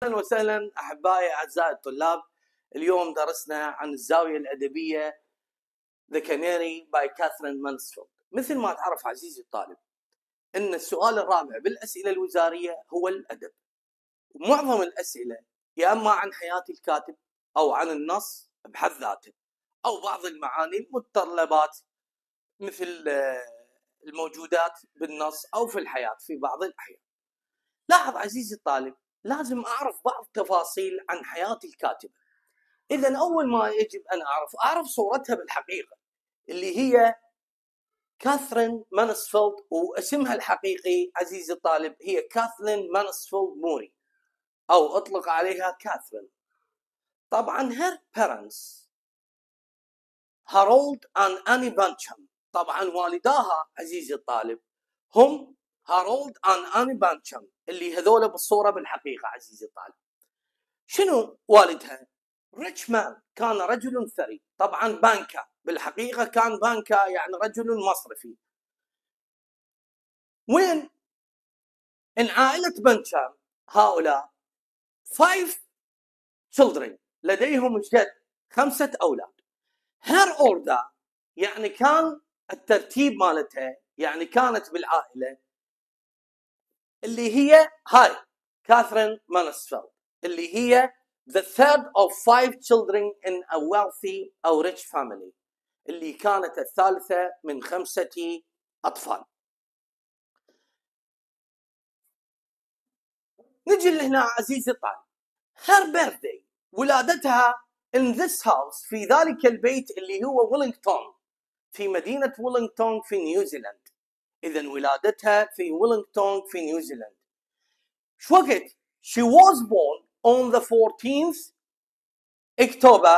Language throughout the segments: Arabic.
اهلا وسهلا احبائي اعزائي الطلاب. اليوم درسنا عن الزاويه الادبيه The Canary by Catherine Mansfield. مثل ما تعرف عزيزي الطالب ان السؤال الرابع بالاسئله الوزاريه هو الادب، ومعظم الاسئله يا اما عن حياه الكاتب او عن النص بحد ذاته او بعض المعاني المتطلبات مثل الموجودات بالنص او في الحياه في بعض الاحيان. لاحظ عزيزي الطالب، لازم أعرف بعض تفاصيل عن حياة الكاتبة. إذن أول ما يجب أن أعرف صورتها بالحقيقة اللي هي كاثرين مانسفيلد، واسمها الحقيقي عزيزي الطالب هي كاثلين مانسفيلد موري، أو أطلق عليها كاثرين. طبعا her parents هارولد and أني بانشام، طبعا والداها عزيزي الطالب هم هارولد and أني بانشام اللي هذول بالصورة بالحقيقة عزيزي الطالب. شنو والدها؟ ريتش مان، كان رجل ثري. طبعا بانكا بالحقيقة كان بانكا يعني رجل مصرفي. وين؟ إن عائلة بانشام هؤلاء 5 children، لديهم جد 5 أولاد. هير أوردا يعني كان الترتيب مالتها، يعني كانت بالعائلة اللي هي هاي كاثرين مانسفيلد اللي هي the third of 5 children in a wealthy أو rich family، اللي كانت الثالثة من 5 أطفال. نجي لهنا عزيزي الطالب، her birthday، ولادتها in this house، في ذلك البيت اللي هو ويلينغتون، في مدينة ويلينغتون في نيوزيلاند. إذن ولادتها في ويلينغتون في نيوزيلاند. شو وقت؟ she was born on the 14th October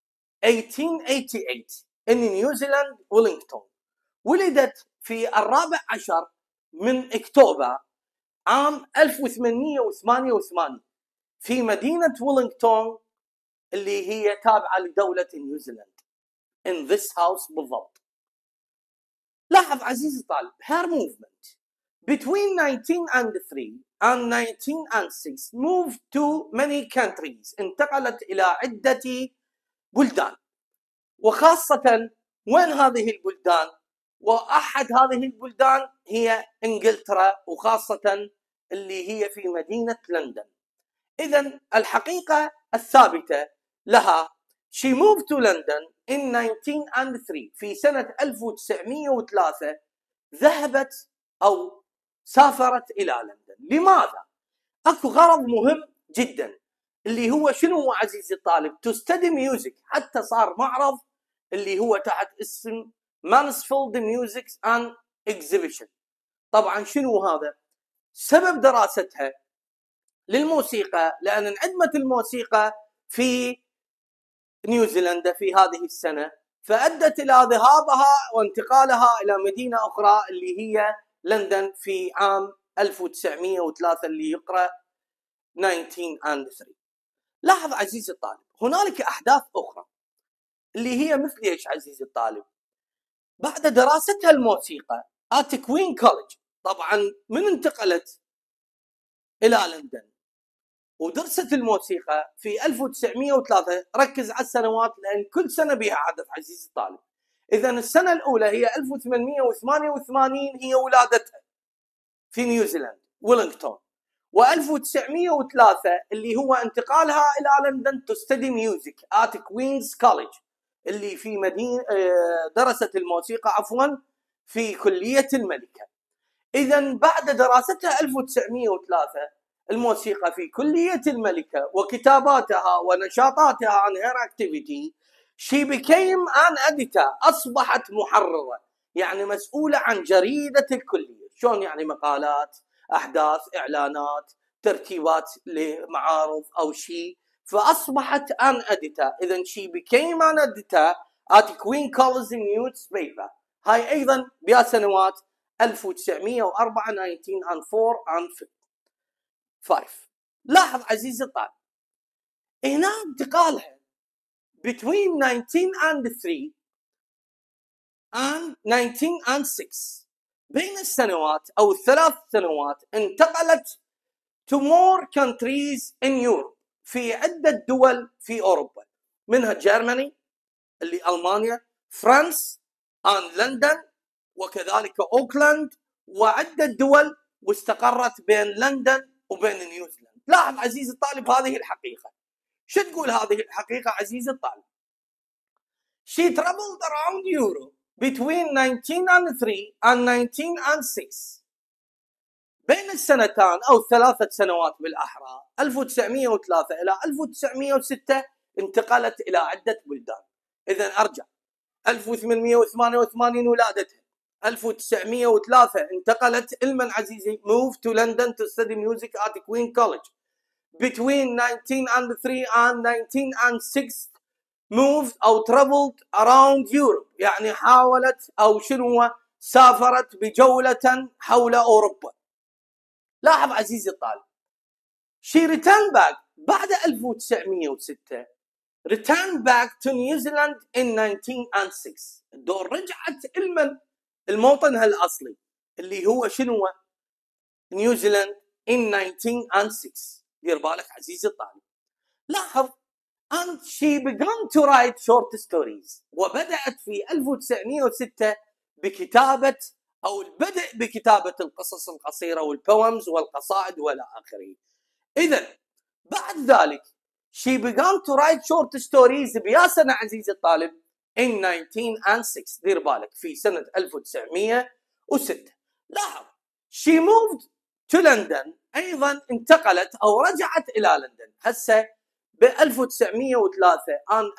1888 in New Zealand ويلينغتون. ولدت في 14 من أكتوبر عام 1888 في مدينة ويلينغتون اللي هي تابعة لدولة نيوزيلاند. in this house بالضبط. لاحظ عزيزي الطالب her movement between 1903 and 1906 moved to many countries، انتقلت إلى عدة بلدان، وخاصة وين هذه البلدان؟ وأحد هذه البلدان هي إنجلترا، وخاصة اللي هي في مدينة لندن. إذن الحقيقة الثابتة لها she moved to London in 1903، في سنة 1903 ذهبت أو سافرت إلى لندن. لماذا؟ أكو غرض مهم جدا اللي هو شنو هو عزيزي الطالب؟ to study music، حتى صار معرض اللي هو تحت اسم مانسفيلد ميوزك اند اكزيبيشن. طبعا شنو هذا؟ سبب دراستها للموسيقى، لأن انعدمت الموسيقى في نيوزيلندا في هذه السنة، فأدت إلى ذهابها وانتقالها إلى مدينة أخرى اللي هي لندن في عام 1903 اللي يقرأ 1903. لاحظ عزيزي الطالب هنالك أحداث أخرى اللي هي مثل إيش عزيزي الطالب؟ بعد دراستها الموسيقى at كوين كوليدج، طبعا من انتقلت إلى لندن ودرست الموسيقى في 1903. ركز على السنوات لأن كل سنة بها حدث عزيزي الطالب. إذن السنة الأولى هي 1888 هي ولادتها في نيوزيلاند ويلينغتون، و1903 اللي هو انتقالها إلى لندن to study music at كوينز كوليدج اللي في مدينة درست الموسيقى في كلية الملكة. إذن بعد دراستها 1903 الموسيقى في كلية الملكة وكتاباتها ونشاطاتها عن her activity she became an editor، أصبحت محررة، يعني مسؤولة عن جريدة الكلية. شلون يعني؟ مقالات، أحداث، إعلانات، ترتيبات لمعارض أو شيء، فأصبحت an editor. إذن she became an editor at Queen College newspaper. هاي أيضا بها سنوات 1904 1904 and 5. لاحظ عزيزي الطالب هنا انتقالها between 1903 and 1906 بين السنوات أو 3 سنوات انتقلت to more countries in Europe، في عدة دول في أوروبا، منها جيرماني اللي ألمانيا، فرنسا، لندن، وكذلك أوكلاند، وعدة دول، واستقرت بين لندن وبين نيوزيلندا. لاحظ عزيزي الطالب هذه الحقيقة. شو تقول هذه الحقيقة عزيزي الطالب؟ She traveled around Europe between 1903 and 1906. بين السنتان أو 3 سنوات بالأحرى 1903 إلى 1906 انتقلت إلى عدة بلدان. إذن أرجع 1888 ولادتها، 1903 انتقلت المن عزيزي moved to London to study music at Queen College. Between 1903 and 1906 moved أو traveled around Europe، يعني حاولت أو شنو سافرت بجولة حول أوروبا. لاحظ عزيزي الطالب، she returned back بعد 1906 returned back to New Zealand in 1906. الدور رجعت الموطنها الأصلي اللي هو شنو؟ نيوزيلاند in 1906. دير بالك عزيزي الطالب. لاحظ and she began to write short stories، وبدأت في 1906 بكتابة أو البدء بكتابة القصص القصيرة والبومز والقصائد وإلى آخره. إذن بعد ذلك she began to write short stories بيا سنة عزيزي الطالب in 1906. دير بالك في سنة 1906. لاحظ she moved to London، أيضا انتقلت أو رجعت إلى لندن. هسه ب 1903 عن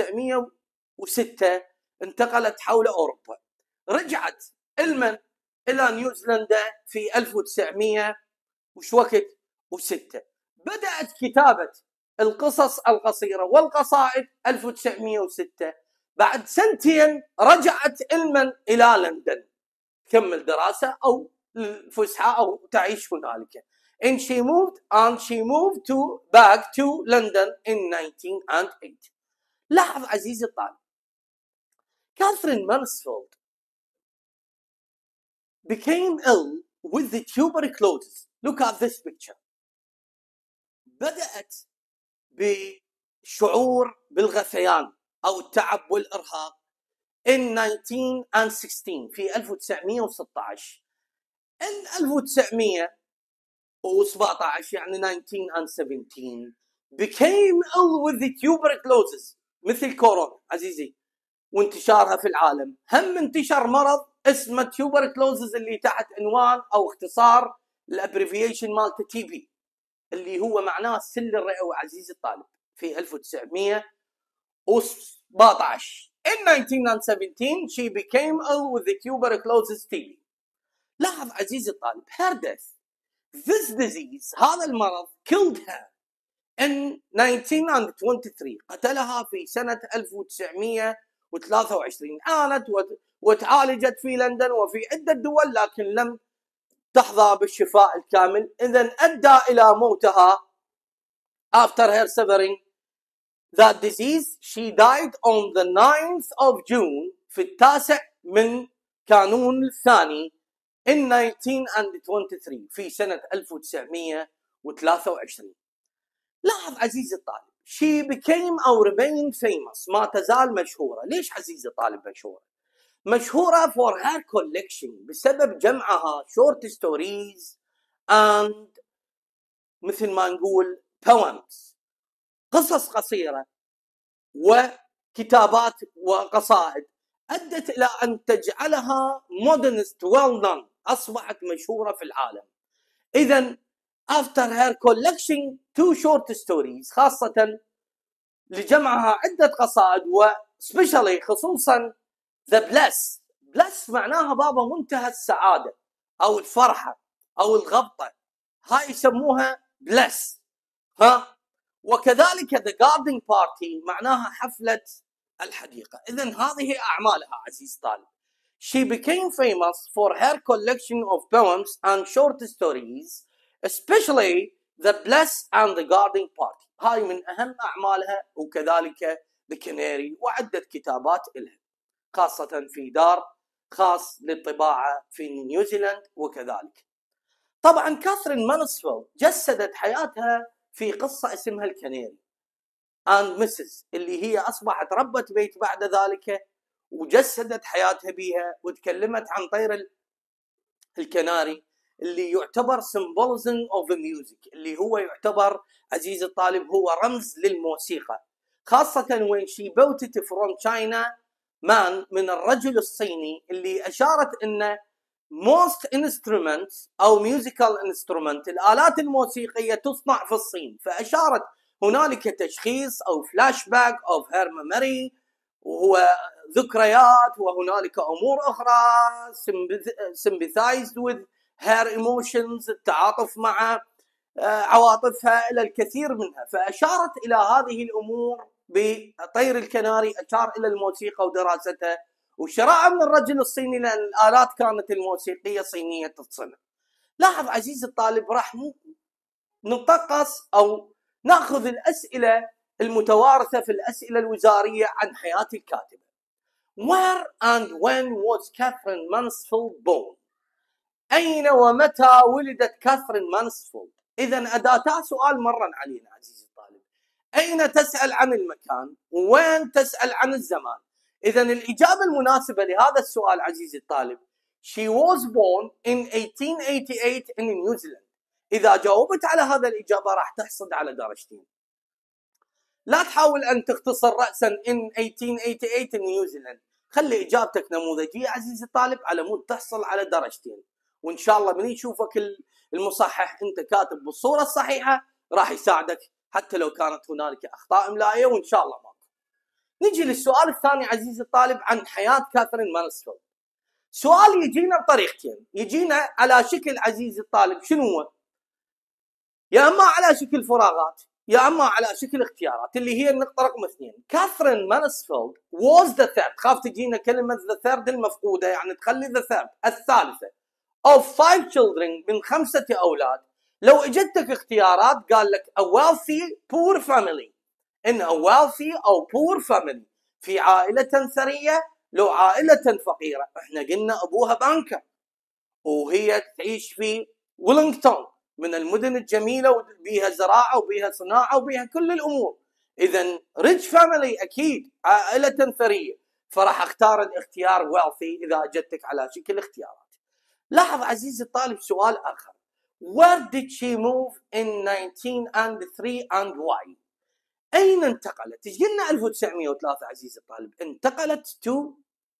1906 انتقلت حول أوروبا. رجعت المن إلى نيوزيلندا في 1900 وش وقت و6. بدأت كتابة القصص القصيرة والقصائد 1906. بعد سنتين رجعت المن إلى لندن تكمل دراسة أو الفسحة أو تعيش هنالك. and she moved back to London in 1908. لاحظ عزيزي الطالب، كاثرين مارسفيلد became ill with the tuberculosis. Look at this picture. بدأت بشعور بالغثيان أو التعب والإرهاق in 1916 في 1916. in 1917 يعني 1917 became ill with the tuberculosis، مثل كورونا عزيزي وانتشارها في العالم. هم انتشر مرض اسمه tuberculosis اللي تحت عنوان أو اختصار الابريفيشن مالته تي بي، اللي هو معناه السل الرئوي عزيزي الطالب في 1917. In 1917 she became ill with the tuberculosis TB. لاحظ عزيزي الطالب her death. This disease، هذا المرض killed her in 1923. قتلها في سنة 1923. عانت وتعالجت في لندن وفي عدة دول لكن لم تحظى بالشفاء الكامل. إذن أدى إلى موتها. After her suffering that disease she died on the 9th of June في 9 من كانون الثاني in 1923 في سنة 1923. لاحظ عزيزي الطالب she became or remained famous، ما تزال مشهورة. ليش عزيزي الطالب مشهورة؟ مشهورة for her collection بسبب جمعها short stories and مثل ما نقول poems، قصص قصيرة وكتابات وقصائد أدت إلى أن تجعلها modernist well known، أصبحت مشهورة في العالم. إذن after her collection two short stories، خاصة لجمعها عدة قصائد وسبيشالي خصوصا the bless معناها بابا منتهى السعادة أو الفرحة أو الغبطة، هاي يسموها bless. وكذلك the garden party معناها حفلة الحديقة. إذن هذه أعمالها عزيز طالب. She became famous for her collection of poems and short stories, especially the bless and the garden party. هاي من أهم أعمالها، وكذلك the canary وعدة كتابات إلها خاصة في دار خاص للطباعة في نيوزيلند وكذلك. طبعا كاثرين مانسفيلد جسدت حياتها في قصة اسمها الكنيري اند مسز، اللي هي اصبحت ربة بيت بعد ذلك، وجسدت حياتها بيها وتكلمت عن طير الكناري اللي يعتبر symbolism of the music، اللي هو يعتبر عزيز الطالب هو رمز للموسيقى، خاصة when she bought it from China man، من الرجل الصيني، اللي أشارت أن most instruments أو musical instrument الآلات الموسيقية تصنع في الصين، فأشارت هنالك تشخيص أو فلاش باك أو her memory وهو ذكريات، وهنالك أمور أخرى sympathized with her emotions، التعاطف مع عواطفها إلى الكثير منها، فأشارت إلى هذه الأمور بطير الكناري، أشار إلى الموسيقى ودراستها وشراء من الرجل الصيني، لأن الآلات كانت الموسيقية صينية تتصنع. لاحظ عزيزي الطالب، راح نطقس أو نأخذ الأسئلة المتوارثة في الأسئلة الوزارية عن حياة الكاتبة. Where and when was Catherine Mansfield born؟ أين ومتى ولدت كاثرين مانسفيلد؟ إذا أداتا سؤال مرا علينا عزيزي الطالب. أين تسأل عن المكان، وين تسأل عن الزمان. إذا الإجابة المناسبة لهذا السؤال عزيزي الطالب She was born in 1888 in New Zealand. إذا جاوبت على هذا الإجابة راح تحصل على درجتين. لا تحاول أن تختصر رأسا in 1888 in New Zealand، خلي إجابتك نموذجية عزيزي الطالب على مود تحصل على درجتين، وإن شاء الله من يشوفك المصحح أنت كاتب بالصورة الصحيحة راح يساعدك حتى لو كانت هنالك أخطاء إملائية، وإن شاء الله ماكو. نجي للسؤال الثاني عزيزي الطالب عن حياة كاثرين مانسفيلد. سؤال يجينا بطريقتين، يجينا على شكل عزيزي الطالب شنو هو؟ يا أما على شكل فراغات يا أما على شكل اختيارات، اللي هي النقطة رقم 2. كاثرين مانسفيلد was the third، خاف تجينا كلمة the third المفقودة، يعني تخلي the third الثالثة of 5 children، من 5 أولاد. لو اجتك اختيارات قال لك a wealthy poor family، in a wealthy أو poor family، في عائلة ثرية لو عائلة فقيرة. احنا قلنا أبوها بانكر وهي تعيش في ويلينغتون، من المدن الجميلة وبيها زراعة وبيها صناعة وبيها كل الأمور. إذا rich family أكيد عائلة ثرية، فراح اختار الاختيار wealthy إذا اجتك على شكل اختيارات. لاحظ عزيزي الطالب سؤال آخر. Where did she move in 1903 and why؟ أين انتقلت؟ ايش قلنا 1903 عزيزي الطالب؟ انتقلت to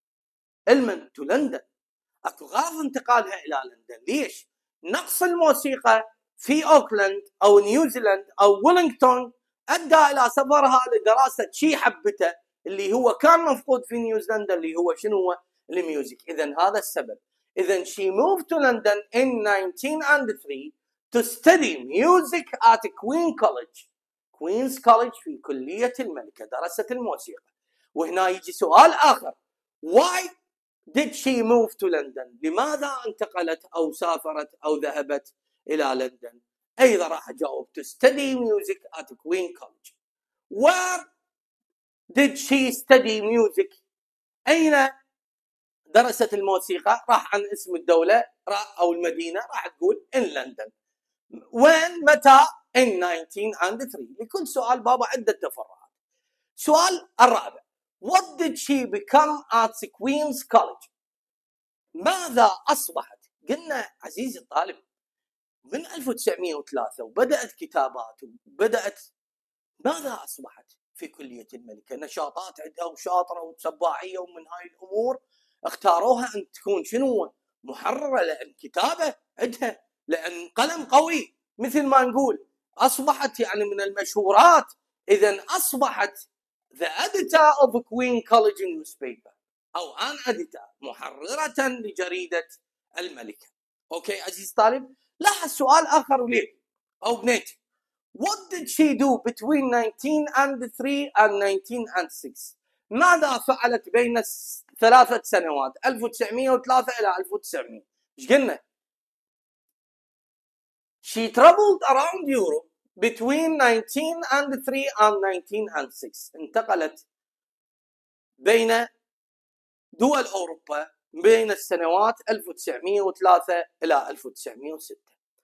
لندن. اكو غرض انتقالها إلى لندن، ليش؟ نقص الموسيقى في أوكلاند أو نيوزيلاند أو ويلينغتون أدى إلى سفرها لدراسة شيء حبته اللي هو كان مفقود في نيوزيلندا، اللي هو شنو هو؟ الميوزك. إذن هذا السبب. إذن she moved to London in 1903 to study music at Queen's College في كلية الملكة، درست الموسيقى. وهنا يجي سؤال آخر. Why did she move to London؟ لماذا انتقلت أو سافرت أو ذهبت إلى لندن؟ أيضا راح أجاوب to study music at Queen's College. Where did she study music؟ أين درست الموسيقى؟ راح عن اسم الدولة أو المدينة راح تقول in London. وين؟ متى؟ in 1903. لكل سؤال بابا عدة تفرعات. سؤال الرابع. What did she become at Queen's College؟ ماذا أصبحت؟ قلنا عزيزي الطالب من 1903 وبدأت كتابات وبدأت، ماذا أصبحت في كلية الملكة؟ نشاطات عندها وشاطرة وسباحية، ومن هاي الأمور اختاروها أن تكون شنو؟ محررة، لأن كتابة عندها، لأن قلم قوي، مثل ما نقول أصبحت يعني من المشهورات. إذن أصبحت the editor of Queen's College newspaper أو an editor، محررة لجريدة الملكة. أوكي عزيز طالب، لاحظ سؤال آخر وليه أو بنيتي. What did she do between 1903 and 1906؟ ماذا فعلت بين 3 سنوات 1903 إلى 1900؟ إيش قلنا؟ She traveled around Europe between 1903 and 1906. انتقلت بين دول أوروبا بين السنوات 1903 إلى 1906.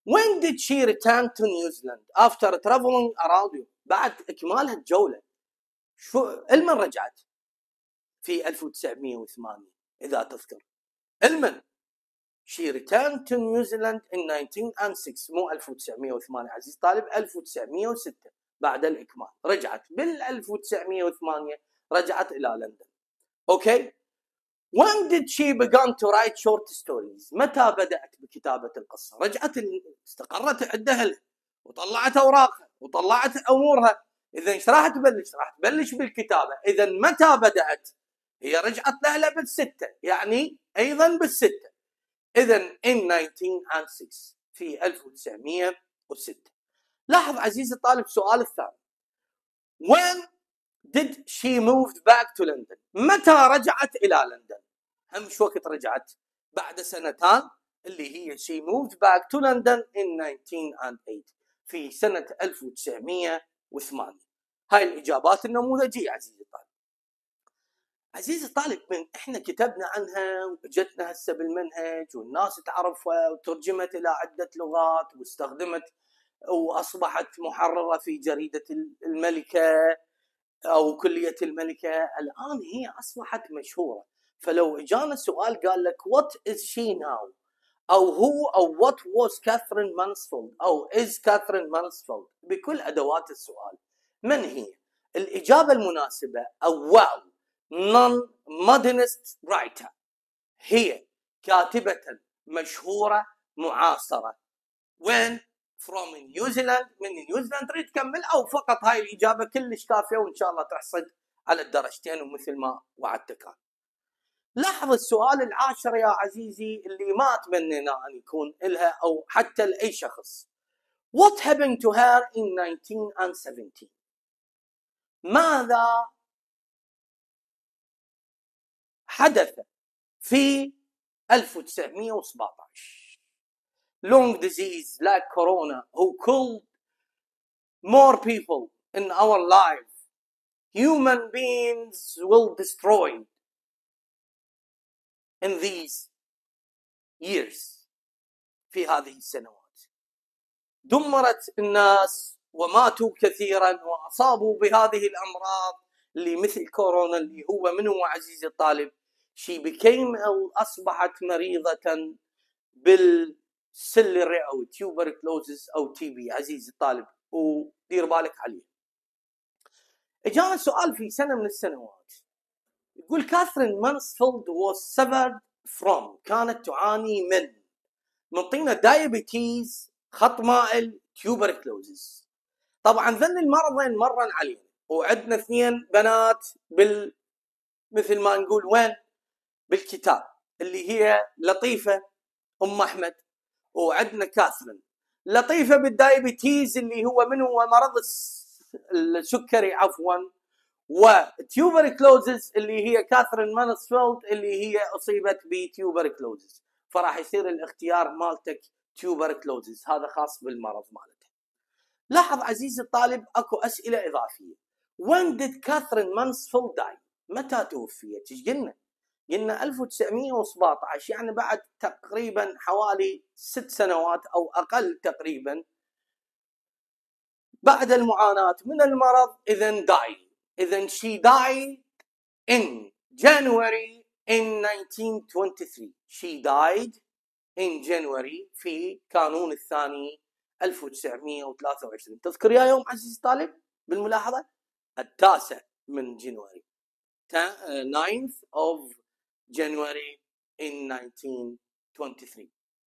When did she return to New Zealand after traveling around Europe؟ بعد إكمالها الجولة المن رجعت؟ في 1908 إذا تذكر. المن she returned to New Zealand in 1906 مو 1908 عزيز طالب، 1906 بعد الإكمال رجعت. بال 1908 رجعت إلى لندن. أوكي. When did she begin to write short stories؟ متى بدأت بكتابة القصة؟ رجعت استقرت عندها وطلعت أوراقها وطلعت أمورها. إذا ايش راح تبلش؟ راح تبلش بالكتابة. إذا متى بدأت؟ هي رجعت لها بالستة، يعني أيضا بالستة. إذا in 1906 في 1906. لاحظ عزيزي الطالب السؤال الثاني. When did she move back to London؟ متى رجعت إلى لندن؟ هم شو وقت رجعت؟ بعد سنتان اللي هي she moved back to London in 1908 في سنة 1908. هاي الإجابات النموذجية عزيزي الطالب. عزيزي الطالب من احنا كتبنا عنها وجتنا هسه بالمنهج والناس تعرفها وترجمت إلى عدة لغات واستخدمت وأصبحت محررة في جريدة الملكة أو كلية الملكة. الآن هي أصبحت مشهورة. فلو إجانا سؤال قال لك what is she now أو who أو what was Catherine Mansfield أو is Catherine Mansfield بكل أدوات السؤال من هي؟ الإجابة المناسبة أول non-modernist writer، هي كاتبة مشهورة معاصرة. وين؟ from نيوزيلاند، من نيوزيلاند. تريد تكمل او فقط هاي الاجابه كلش كافيه وان شاء الله تحصد على الدرجتين ومثل ما وعدتك. لاحظ السؤال العاشر يا عزيزي اللي ما اتمنى ان يكون لها او حتى لاي شخص. What happened to her in 1917؟ ماذا حدث في 1917؟ Long disease like corona who killed more people in our life. Human beings will destroy in these years. في هذه السنوات دمرت الناس وماتوا كثيرا وأصابوا بهذه الأمراض اللي مثل كورونا اللي هو منه عزيزي الطالب she became أصبحت مريضة بالسل الرئوي tuberculosis أو TB عزيزي الطالب ودير بالك عليه. اجانا سؤال في سنة من السنوات يقول كاثرين مانسفيلد was suffered from، كانت تعاني من طينة دايابيتيز، خط مائل، تيوبركلوزس. طبعا ذن المرضين مرن علينا وعندنا 2 بنات مثل ما نقول وين بالكتاب اللي هي لطيفة أم أحمد، وعندنا كاثرين. لطيفة بالدايابيتيز اللي هو من هو مرض السكري عفوا، وتيوبركلوزس اللي هي كاثرين مانسفيلد اللي هي أصيبت بتيوبركلوزس. فراح يصير الاختيار مالتك تيوبركلوزس، هذا خاص بالمرض مالته. لاحظ عزيزي الطالب اكو أسئلة إضافية. When did Catherine Mansfield die؟ متى توفيت؟ ايش قلنا؟ قلنا 1917، يعني بعد تقريبا حوالي 6 سنوات أو أقل تقريبا بعد المعاناة من المرض. إذن die. إذن she died in January in 1923. She died in January في كانون الثاني 1923. تذكر يا يوم عزيزي الطالب بالملاحظة 9 من جانوري 9th of January in 1923.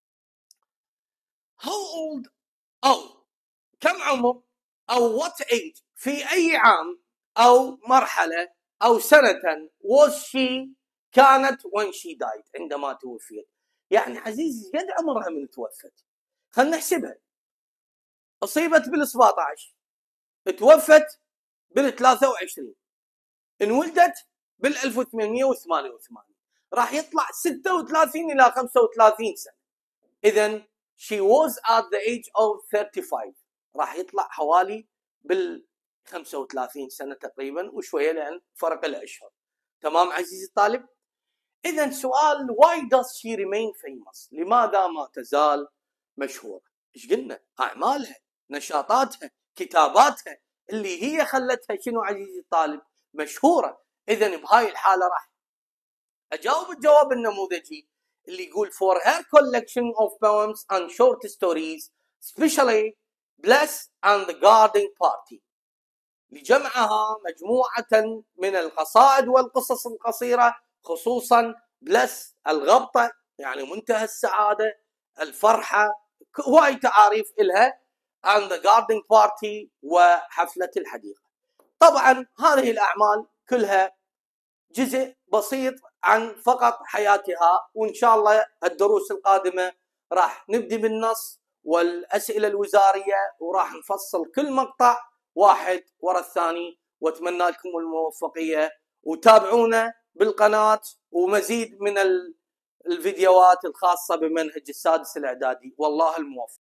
How old أو كم عمر أو what age في أي عام أو مرحلة أو سنة was she كانت when she died عندما توفيت؟ يعني عزيزي قد عمرها من توفت؟ خلنا نحسبها. أصيبت بال17، توفت بال23، انولدت بال1888، راح يطلع 36 إلى 35 سنة. إذن she was at the age of 35، راح يطلع حوالي بال35 سنة تقريبا وشوية لأن فرق الأشهر. تمام عزيزي الطالب؟ إذن سؤال why does she remain famous؟ لماذا ما تزال مشهورة؟ ايش قلنا؟ اعمالها، نشاطاتها، كتاباتها اللي هي خلتها شنو عزيزي الطالب؟ مشهوره. اذا بهاي الحاله راح اجاوب الجواب النموذجي اللي يقول for her collection of poems and short stories especially Bless and the Garden Party، لجمعها مجموعة من القصائد والقصص القصيرة، خصوصا بلس الغبطة يعني منتهى السعادة، الفرحة، هواي تعاريف إلها، and the garden party وحفلة الحديقة. طبعا هذه الأعمال كلها جزء بسيط عن فقط حياتها، وإن شاء الله الدروس القادمة راح نبدي بالنص والأسئلة الوزارية، وراح نفصل كل مقطع واحد ورا الثاني، واتمنى لكم الموفقية، وتابعونا بالقناة ومزيد من الفيديوهات الخاصة بمنهج السادس الإعدادي، والله الموفق.